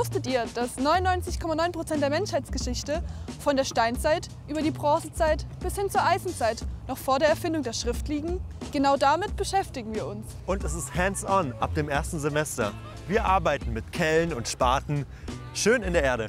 Wusstet ihr, dass 99,9% der Menschheitsgeschichte von der Steinzeit über die Bronzezeit bis hin zur Eisenzeit noch vor der Erfindung der Schrift liegen? Genau damit beschäftigen wir uns. Und es ist hands-on ab dem ersten Semester. Wir arbeiten mit Kellen und Spaten schön in der Erde.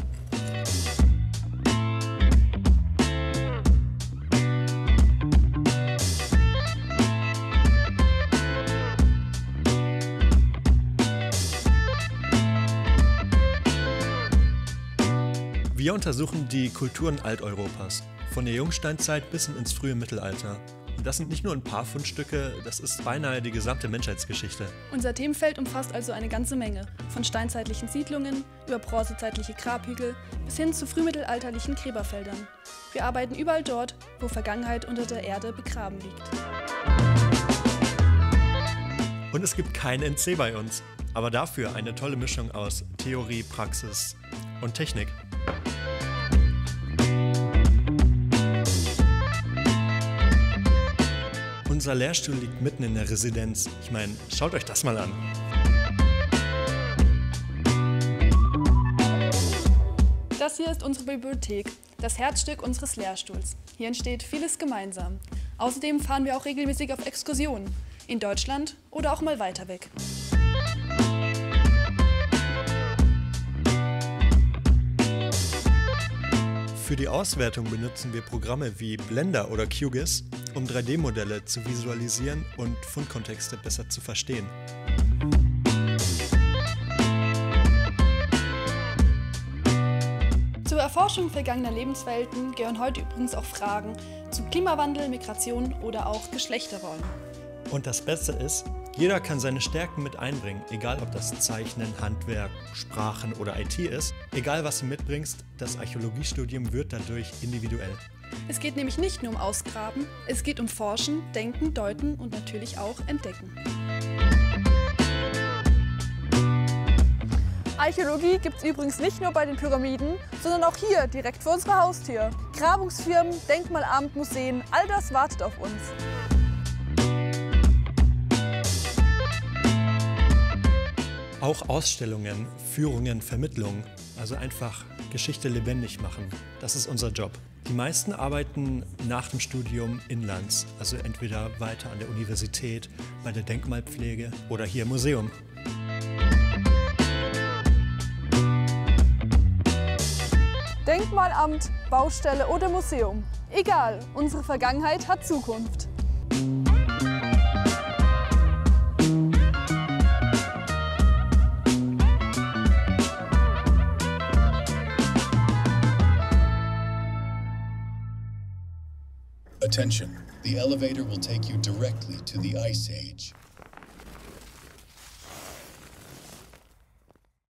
Wir untersuchen die Kulturen Alteuropas, von der Jungsteinzeit bis ins frühe Mittelalter. Und das sind nicht nur ein paar Fundstücke, das ist beinahe die gesamte Menschheitsgeschichte. Unser Themenfeld umfasst also eine ganze Menge, von steinzeitlichen Siedlungen über bronzezeitliche Grabhügel bis hin zu frühmittelalterlichen Gräberfeldern. Wir arbeiten überall dort, wo Vergangenheit unter der Erde begraben liegt. Und es gibt kein NC bei uns, aber dafür eine tolle Mischung aus Theorie, Praxis und Technik. Unser Lehrstuhl liegt mitten in der Residenz. Ich meine, schaut euch das mal an. Das hier ist unsere Bibliothek, das Herzstück unseres Lehrstuhls. Hier entsteht vieles gemeinsam. Außerdem fahren wir auch regelmäßig auf Exkursionen, in Deutschland oder auch mal weiter weg. Für die Auswertung benutzen wir Programme wie Blender oder QGIS, um 3D-Modelle zu visualisieren und Fundkontexte besser zu verstehen. Zur Erforschung vergangener Lebenswelten gehören heute übrigens auch Fragen zu Klimawandel, Migration oder auch Geschlechterrollen. Und das Beste ist, jeder kann seine Stärken mit einbringen, egal ob das Zeichnen, Handwerk, Sprachen oder IT ist. Egal was du mitbringst, das Archäologiestudium wird dadurch individuell. Es geht nämlich nicht nur um Ausgraben, es geht um Forschen, Denken, Deuten und natürlich auch Entdecken. Archäologie gibt es übrigens nicht nur bei den Pyramiden, sondern auch hier, direkt vor unserer Haustür. Grabungsfirmen, Denkmalamt, Museen, all das wartet auf uns. Auch Ausstellungen, Führungen, Vermittlungen, also einfach Geschichte lebendig machen. Das ist unser Job. Die meisten arbeiten nach dem Studium inlands, also entweder weiter an der Universität, bei der Denkmalpflege oder hier im Museum. Denkmalamt, Baustelle oder Museum. Egal, unsere Vergangenheit hat Zukunft. Attention, the elevator will take you directly to the Ice Age.